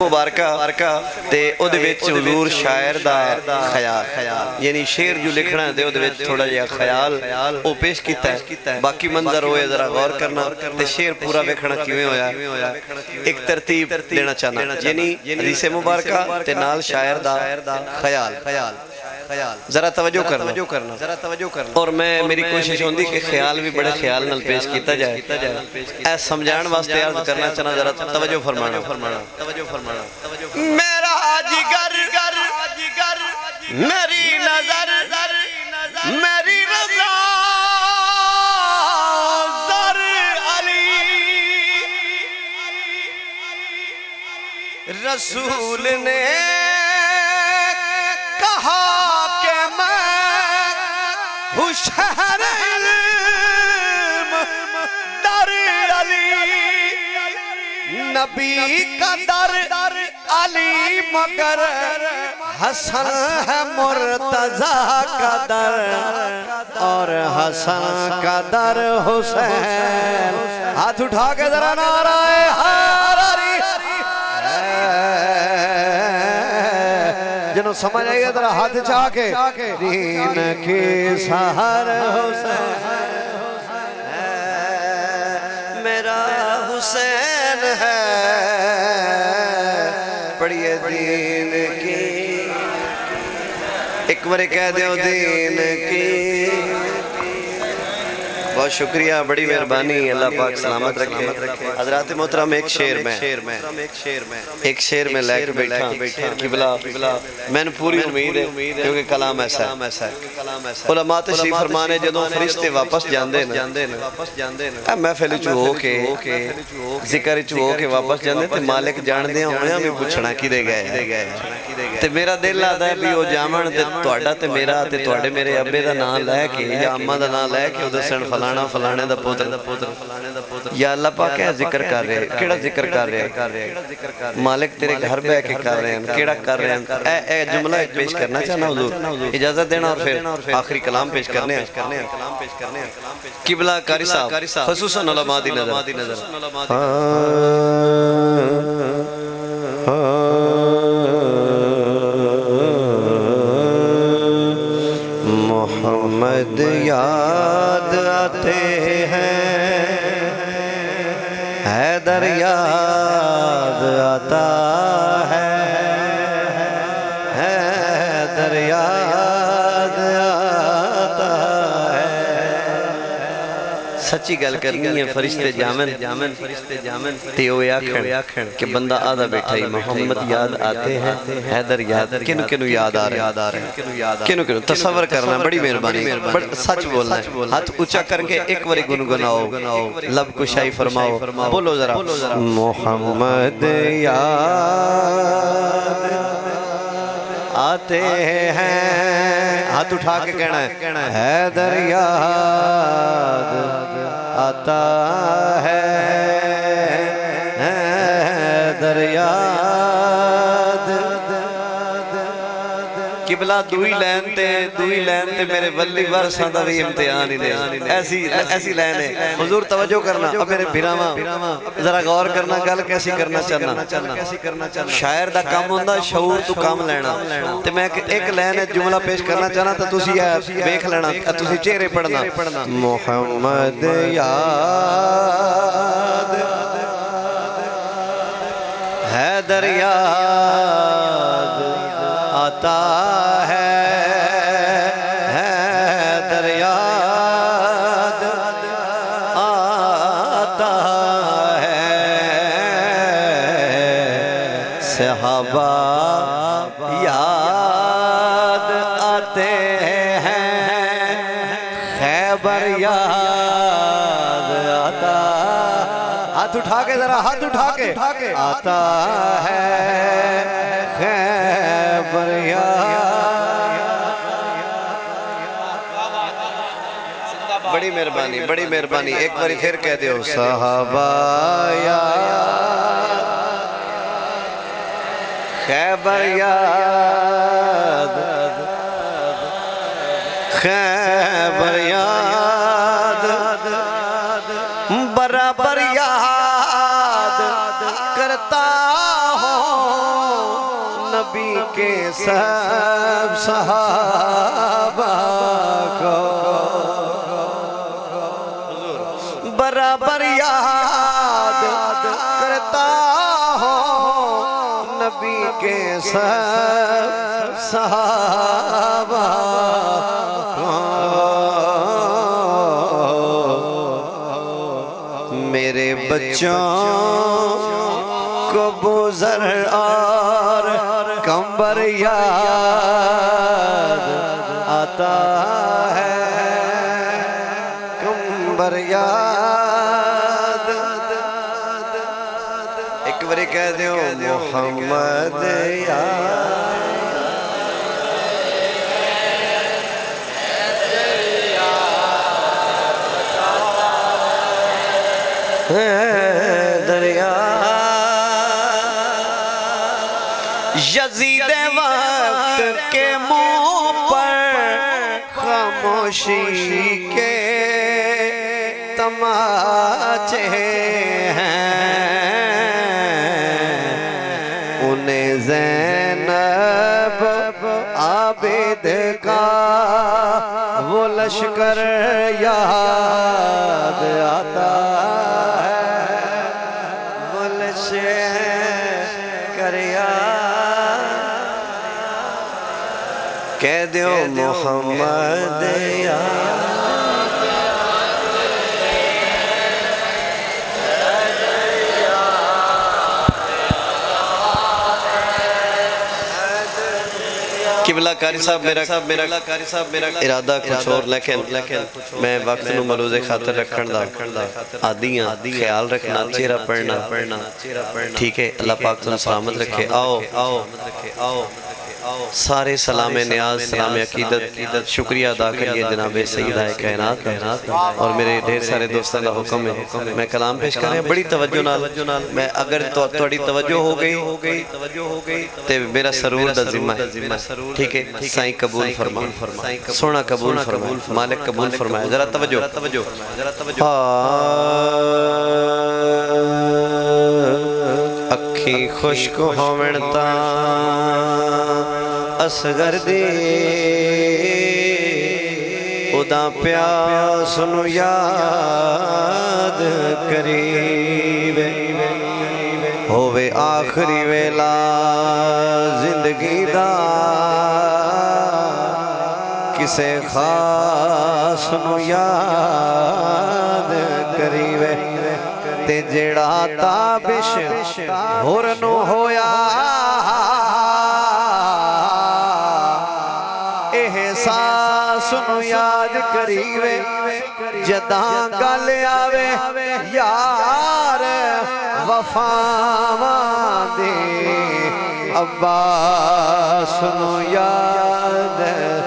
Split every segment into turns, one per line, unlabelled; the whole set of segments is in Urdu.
مبارکہ تے او دے وچ حضور شاعر دا خیال یعنی شعر جو لکھنا ہے او دے وچ تھوڑا جہا خیال او پیش کیتا ہے باقی منظر ہوئے ذرا غور کرنا تے شعر پورا ویکھنا کیویں ہویا ایک ترتیب دینا چاہنا یعنی حدیث مبارکہ تے نال شاعر دا خیال ذرا توجہ کرنا اور میں میری کوشش ہوندی کہ خیال بھی بڑے خیال نال پیش کیتا جائے اے سمجھان واسطے عرض کرنا چاہنا ذرا توجہ فرمانا میرا جگر میری نظر میری رضا زر علی رسول نے کہا کہ میں ہوں شہر علم در علی نبی کا در علی مگر حسن ہے مرتضیٰ کا در اور حسن کا در حسین ہاتھ اٹھا کے ذرا نعرہ حیدری جنہوں سمجھ آئیے ذرا ہاتھ چاہ کے دین کی سہر حسین میرا حسین ہے پڑھئے دین کی ایک بارے کہہ دیو دین کی بہت شکریہ بڑی مہربانی اللہ پاک سلامت رکھے حضرات محترم ایک شعر میں لے کے بیٹھا قبلہ میں نے پوری امید ہے کیونکہ کلام ایسا ہے علماء تشریف فرمانے جدوں فرشتے واپس جاندے نا محفل چو ہو کے ذکر چو ہو کے واپس جاندے تے مالک جان دیا ہویا میں پوچھنا کی دے گئے تے میرا دل آدھا ہے بھی وہ جامن تے توڑا تے میرا تے توڑے میرے ابے دا نام لے کے یا اممہ دا نام لے کے ادھر سن فلانے دا پوتر یا اللہ پاک ہے ذکر کر رہے کیڑا ذکر کر رہے مالک تیرے گھر بے کے کر رہے ہیں کیڑا کر رہے ہیں اے جملہ ایک پیش کرنا چاہنا حضور اجازت دینا اور پھر آخری کلام پیش کرنے ہیں قبلہ قاری صاحب خصوصاً علماء دی نظر محمد یاد آتے ہیں حیدر یاد آتا ہے حیدر یاد آتا ہے سچی گل کرنی ہے فرشتے جامن تے ہوئے آکھن کہ بندہ آدھا بیٹھا ہی محمد یاد آتے ہیں حیدر یاد کنو یاد آ رہے ہیں کنو تصور کرنا بڑی مہربانی سچ بولنا ہے ہاتھ اچھا کر کے ایک باری گنگناؤ لب کشائی فرماؤ بولو ذرا محمد یاد آتے ہیں ہاتھ اٹھا کے کہنا ہے حیدر یاد آتا ہے حیدر یاد قبلہ دوئی لین تے میرے ولی ورساں دا بھی امتحان ہی دے ایسی لین ہے حضور توجہ کرنا اب میرے بھیراما ذرا غور کرنا گل کیسی کرنا چاہنا شاعر دا کام ہوندہ شعور تو کام لینا تے میں ایک لین ہے جملہ پیش کرنا چاہنا تو تسی بیکھ لینا تسی چہرے پڑھنا محمد یاد حیدر یاد آتا ہے حیدر یاد آتا ہے صحابہ یاد آتے ہیں خیبر یاد آتا ہاتھ اٹھا کے ذرا ہاتھ اٹھا کے آتا ہے خیبر بڑی مہربانی ایک باری پھر کہہ دیو صحابہ یاد خیبر یاد خیبر یاد برابر یاد کرتا ہوں کے سب صحابہ کو برابر یاد کرتا ہوں نبی کے سب صحابہ کو میرے بچوں کو بزر اور کمبر یاد آتا ہے کمبر یاد ایک باری کہہ دیو محمد یاد دریا یزید وقت کے منہ پر خاموشی کے تماچے ہیں انہیں زینب عابد کا وہ لشکر یاد آتا ہے وہ لشکر یاد کہہ دیو محمد یاد قبلہ کاری صاحب میرا ارادہ کچھ اور لیکن میں وقت نو ملوز خاطر رکھن دا آدیاں خیال رکھنا چہرہ پڑھنا ٹھیک ہے اللہ پاک تم سلامت رکھے آؤ سارے سلام نیاز سلام عقیدت شکریہ ادا کریے جناب سیدہ کائنات اور میرے ڈھیر سارے دوستان کا حکم ہے میں کلام پیش کر رہے ہیں بڑی توجہ نال میں اگر توڑی توجہ ہو گئی تے میرا سرور دا ذمہ ہے ٹھیک ہے سائیں قبول فرما سونا قبول فرما مالک قبول فرمائے ذرا توجہ اکھی خشک ہومنتا اصغر دی ادا پیاس نو یاد قریب ہووے آخری ویلا زندگی دا کسے خاص نو یاد قریب تے جڑا تابش ہور نو ہویا احساس نو یاد کریوے جداں گل آوے یار وفاواں دے عباس نو یاد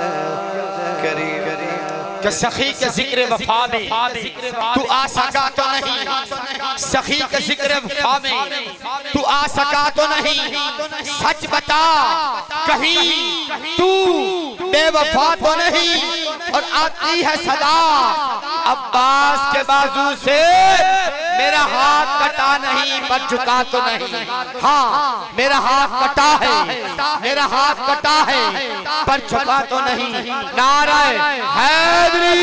کریوے
کہ سخی کے ذکر وفا میں تو آ سکا تو نہیں سخی کے ذکر وفا میں تو آ سکا تو نہیں سچ بتا کہیں تو بے وفا تو نہیں اور آتی ہے صدا عباس کے بازو سے میرا ہاتھ کٹا نہیں پر جھکا تو نہیں ہاں میرا ہاتھ کٹا ہے میرا ہاتھ کٹا ہے پر جھکا تو نہیں نعرہ حیدری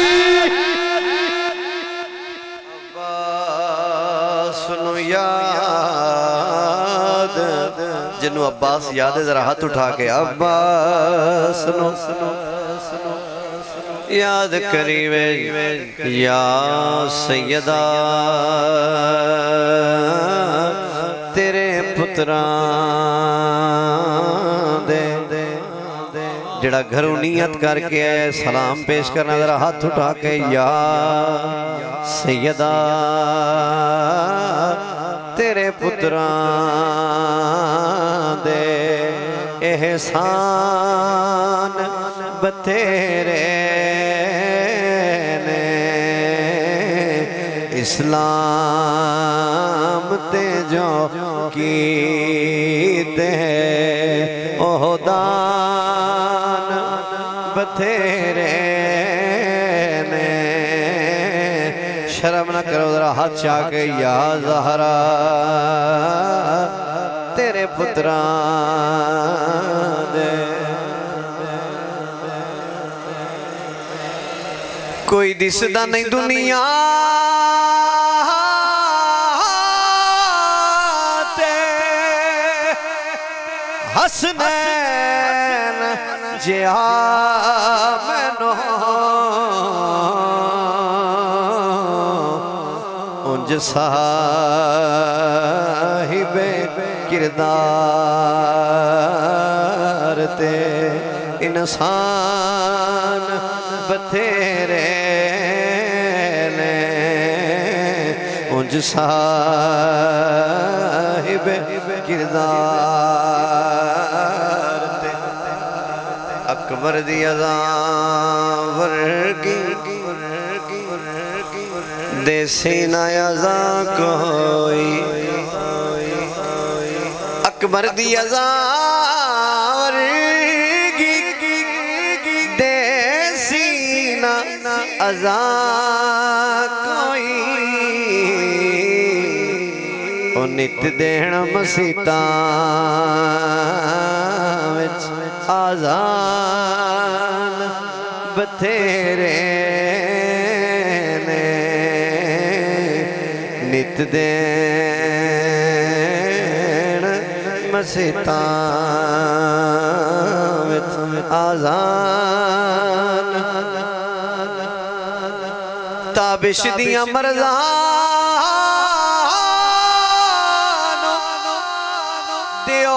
عباس نو یاد جنو عباس یاد ہے ذرا ہاتھ اٹھا کے عباس نو یاد کریوے یا سیدہ تیرے پتران دے جڑا گھروں نیت کر کے سلام پیش کرنا ذرا ہاتھ اٹھا کے یا سیدہ تیرے پتران دے احسان بتیرے نے اسلام تے جو کیتے عہدان بتیرے نے شرم نہ کرو ذرا ہاتھ چاہ کے یا زہرا تیرے پتران دے کوئی دسدا نہیں دنیا تے حسنین جیا مینو انج صاحب کردار تے انسان بتھیرے نے انج صاحب کردار تے اکبر دی اذان ورگی دے سینہ اذان کوئی اکبر دی اذان ورگی دے سینہ اذان کوئی او نت دین مسیتاں وچ آزان بتھیرے نے نت دین مسیتاں وچ آزان تابش دیاں مرزان دیو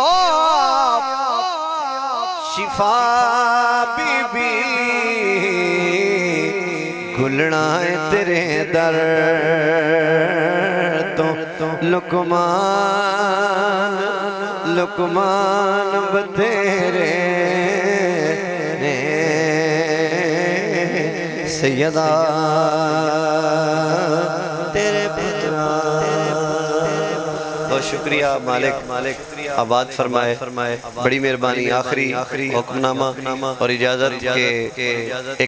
شفا بی بی گھلنا ہے تیرے در تو لقمان بتھیرے نے سیدہ تیرے پتران بہت شکریہ مالک آباد فرمائے بڑی مہربانی آخری حکم نامہ اور اجازت کے